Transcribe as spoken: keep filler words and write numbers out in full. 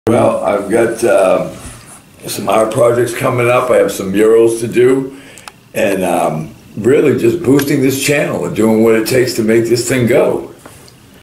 Well, I've got uh, some art projects coming up. I have some murals to do, and um, really just boosting this channel and doing what it takes to make this thing go.